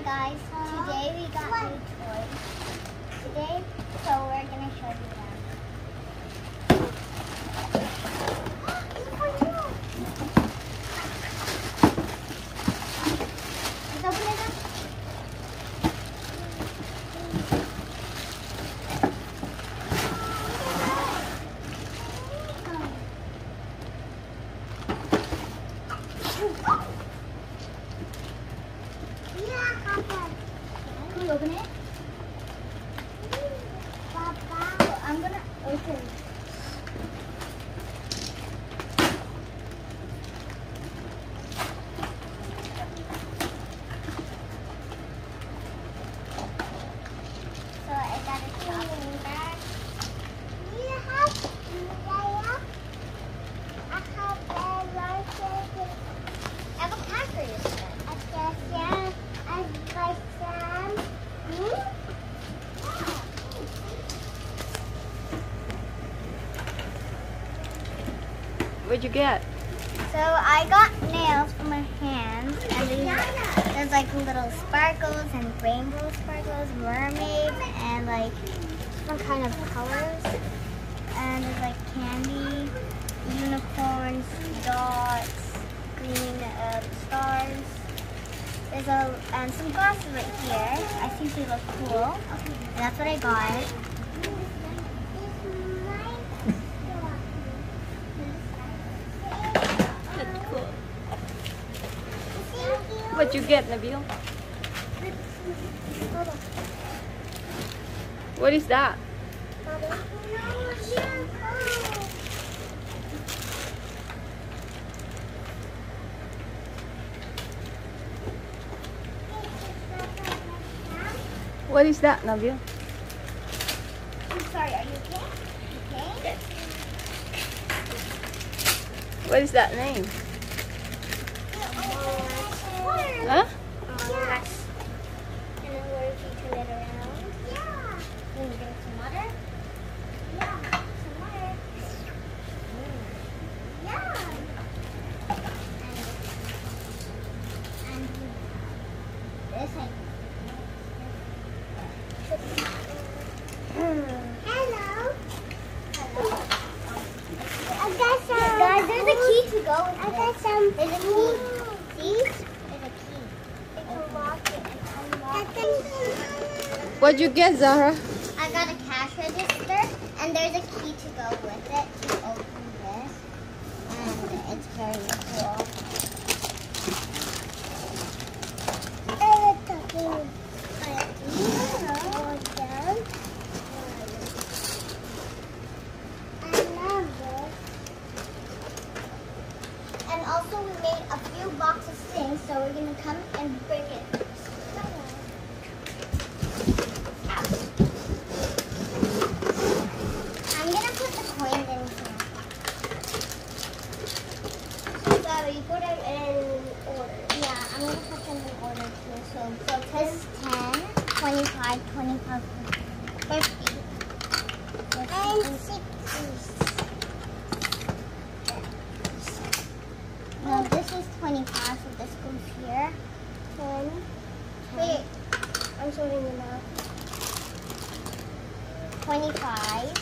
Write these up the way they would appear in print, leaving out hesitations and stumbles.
guys, today we got new toys. Today, so we're gonna show you them. Let's open it up. Can you open it? Papa. I'm gonna open it. So I got a shopping bag. I have a pack for you, sir. What'd you get? So I got nails for my hands, and there's like little sparkles and rainbow sparkles, mermaids, and like different kind of colors. And there's like candy, unicorns, dots, green stars. There's and some glasses right here. I think they look cool, and that's what I got. That's cool. What'd you get, Nabil? What is that? What is that, Nabil? I'm sorry, are you okay? Okay? What is that name? Huh? Yes. And then what if you turn it around? Yeah. Then you drink some water? Yeah. Some water. Yeah. And this I Hello. Hello. I got some. Guys, there's a key to go with I got some. There's a key. See? There's a key. It can lock it and unlock it. What'd you get, Zahra? I got a cash register, and there's a key to go with it to open this. And it's very cool. And also we made a few boxes of things, so we're going to come and break it. I'm going to put the coins in here. So you put it in order. Yeah, I'm going to put them in order too. So this is 10, 25, 25, 50. And 60. No, this is 25, so this goes here. 10. Wait, I'm sorting them out. 25,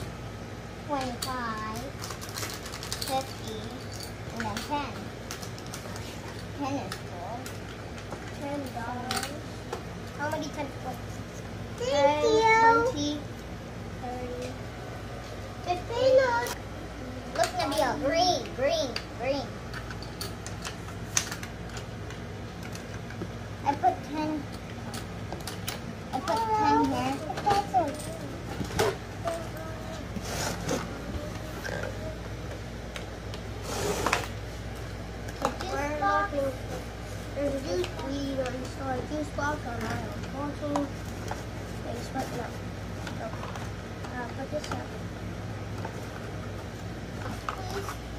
25, 50, and then 10. 10 is cool. $10. How many times? 10, 20, 30, 50. Look, Nabil, green, green, green. I put 10. I put 10 here. There's a juice weed on the store, juice box on aisle 14. Wait, it's right now. Okay. Put this up. Please.